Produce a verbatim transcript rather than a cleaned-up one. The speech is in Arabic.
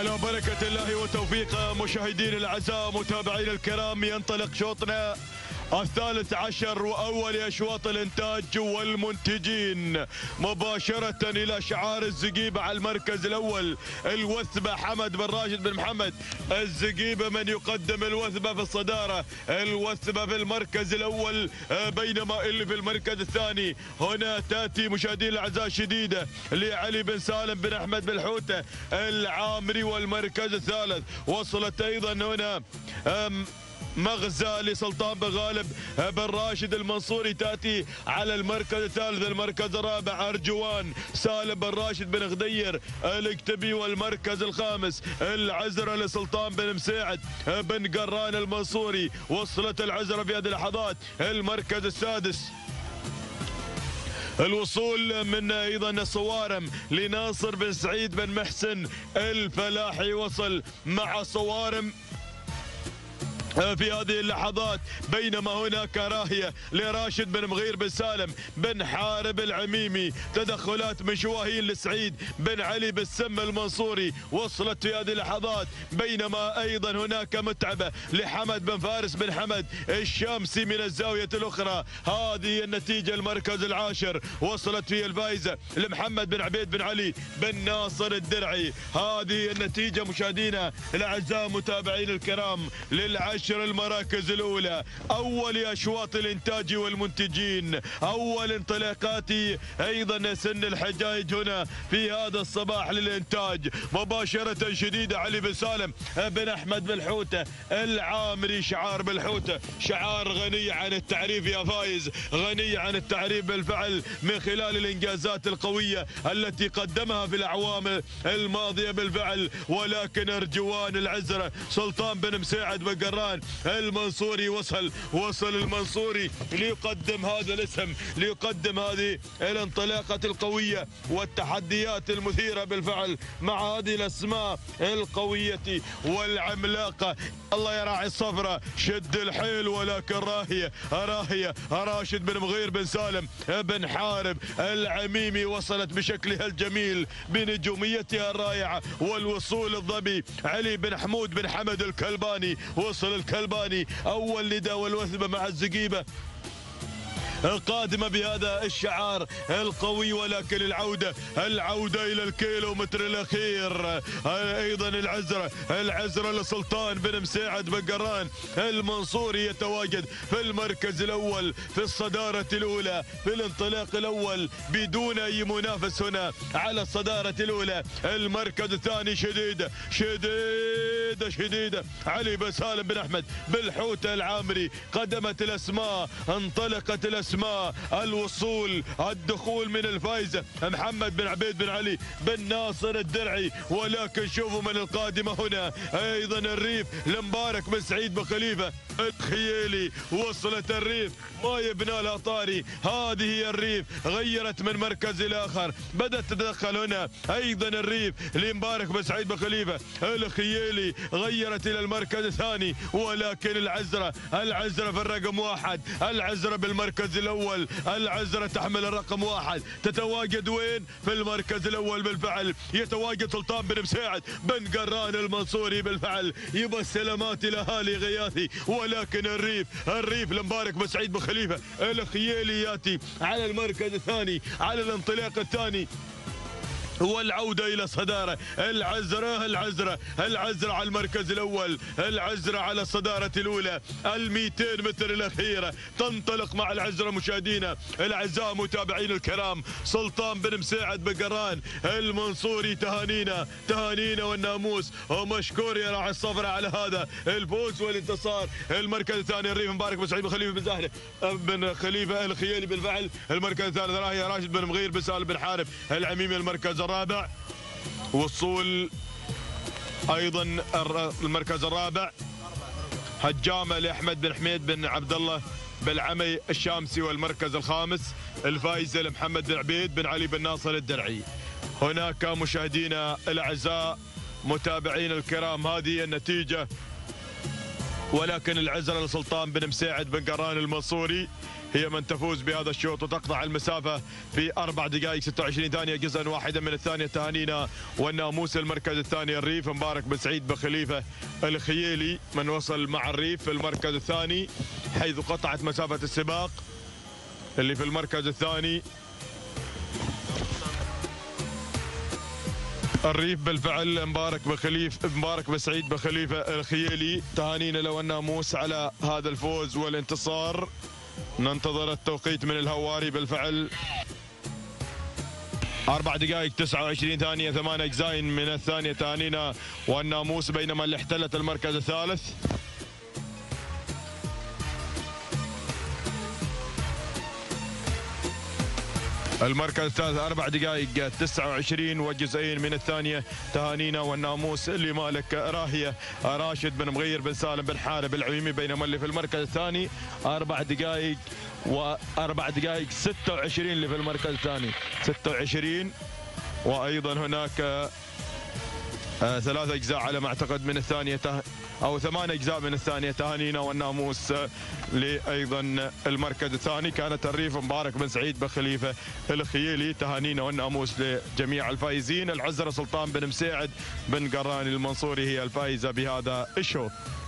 على بركة الله وتوفيقه مشاهدينا الأعزاء متابعينا الكرام، ينطلق شوطنا الثالث عشر وأول أشواط الإنتاج والمنتجين مباشرة إلى شعار الزقيبة على المركز الأول. الوثبة حمد بن راشد بن محمد، الزقيبة من يقدم الوثبة في الصدارة، الوثبة في المركز الأول، بينما اللي في المركز الثاني هنا تأتي مشاهدينا الأعزاء شديدة لعلي بن سالم بن أحمد بن الحوتة العامري. والمركز الثالث وصلت أيضا هنا مغزى لسلطان بن غالب بن راشد المنصوري، تأتي على المركز الثالث. المركز الرابع أرجوان سالم بن راشد بن غدير الاكتبي. والمركز الخامس العزرة لسلطان بن مساعد بن قران المنصوري، وصلت العزرة في هذه اللحظات. المركز السادس الوصول من ايضا الصوارم لناصر بن سعيد بن محسن الفلاحي، وصل مع صوارم في هذه اللحظات. بينما هناك راهية لراشد بن مغير بن سالم بن حارب العميمي، تدخلات من شواهين لسعيد بن علي بن سم المنصوري، وصلت في هذه اللحظات. بينما أيضا هناك متعبة لحمد بن فارس بن حمد الشامسي من الزاوية الأخرى. هذه النتيجة المركز العاشر، وصلت فيه الفائزة لمحمد بن عبيد بن علي بن ناصر الدرعي. هذه النتيجة مشاهدينا الأعزاء متابعين الكرام للعشر المراكز الأولى، أول أشواط الإنتاج والمنتجين، أول انطلاقات أيضا سن الحجاج هنا في هذا الصباح للإنتاج. مباشرة شديدة علي بن سالم بن أحمد بن الحوتة العامري، شعار بالحوتة شعار غني عن التعريف يا فايز، غني عن التعريف بالفعل من خلال الإنجازات القوية التي قدمها في الأعوام الماضية بالفعل. ولكن أرجوان العزرة سلطان بن مساعد بن قران المنصوري وصل وصل المنصوري ليقدم هذا الاسم، ليقدم هذه الانطلاقة القوية والتحديات المثيرة بالفعل مع هذه الاسماء القوية والعملاقة. الله يا راعي الصفرة، شد الحيل. ولكن راهية راهية راشد بن مغير بن سالم بن حارب العميمي وصلت بشكلها الجميل بنجوميتها الرائعة والوصول الظبي. علي بن حمود بن حمد الكلباني، وصل الكلباني أول نداء والوثبة مع الزقيبة القادمة بهذا الشعار القوي. ولكن العودة العودة إلى الكيلومتر الأخير، أيضا العزرة العزرة لسلطان بن مساعد بن قران المنصوري يتواجد في المركز الأول في الصدارة الأولى في الانطلاق الأول بدون أي منافس هنا على الصدارة الأولى. المركز الثاني شديدة شديدة شديدة علي بن سالم بن أحمد بالحوتة العامري، قدمت الأسماء انطلقت الأسماء اسماء الوصول الدخول من الفائزة محمد بن عبيد بن علي بن ناصر الدرعي. ولكن شوفوا من القادمة هنا أيضا الريف لمبارك بن سعيد بن خليفة الخيالي، وصلت الريف ما يبنى لها طاري. هذه هي الريف، غيرت من مركز إلى آخر، بدأت تتدخل هنا أيضا الريف لمبارك بن سعيد بن خليفة الخيالي، غيرت إلى المركز الثاني. ولكن العزرة العزرة في الرقم واحد، العزرة بالمركز الأول، العزرة تحمل الرقم واحد، تتواجد وين؟ في المركز الأول بالفعل يتواجد سلطان بن مساعد بن قران المنصوري بالفعل. يبى السلامات إلى أهالي غياثي. ولكن الريف الريف لمبارك بن سعيد بن خليفة الخيالي ياتي على المركز الثاني على الانطلاق الثاني والعودة إلى الصدارة. العزرة العزرة العزرة على المركز الأول، العزرة على الصدارة الأولى. المئتين متر الأخيرة تنطلق مع العزرة مشاهدينا الأعزاء متابعين الكرام. سلطان بن مساعد بن قران المنصوري، تهانينا تهانينا والناموس ومشكور يا راعي الصفرة على هذا الفوز والانتصار. المركز الثاني الريف مبارك بن سعيد بن خليفة بن زاهرة بن خليفة الخيالي بالفعل. المركز الثالث راهي راشد بن مغير بن سالم بن حارب العميمي. المركز الرابع وصول ايضا المركز الرابع هجامه لاحمد بن حميد بن عبد الله بالعمي الشامسي. والمركز الخامس الفائزه لمحمد بن عبيد بن علي بن ناصر الدرعي. هناك مشاهدينا الاعزاء متابعين الكرام هذه النتيجه ولكن العزرة لسلطان بن مساعد بن قران المنصوري هي من تفوز بهذا الشوط وتقطع المسافة في أربع دقائق ستة وعشرين ثانية جزءا واحدا من الثانية. تهانينا والناموس. المركز الثاني الريف مبارك بن سعيد بن خليفة الخييلي من وصل مع الريف في المركز الثاني، حيث قطعت مسافة السباق اللي في المركز الثاني. الريف بالفعل مبارك بن خليف مبارك بن سعيد بن خليفة الخييلي. تهانينا له والناموس على هذا الفوز والانتصار. ننتظر التوقيت من الهواري. بالفعل أربع دقائق تسعة وعشرين ثانية ثمان أجزاء من الثانية. تهانينا والناموس، بينما اللي احتلت المركز الثالث المركز الثالث أربع دقائق تسعة وعشرين وجزئين من الثانية. تهانينا والناموس اللي مالك راهية راشد بن مغير بن سالم بن حارب العميمي، بينما اللي في المركز الثاني أربع دقائق وأربع دقائق ستة وعشرين اللي في المركز الثاني ستة وعشرين. وأيضا هناك آه ثلاث أجزاء على ما أعتقد من الثانية أو ثمان أجزاء من الثانية. تهانينا والناموس لأيضا المركز الثاني. كانت الريف مبارك بن سعيد بن خليفة الخييلي. تهانينا والناموس لجميع الفائزين. العزرة سلطان بن مساعد بن قران المنصوري هي الفائزة بهذا الشوط.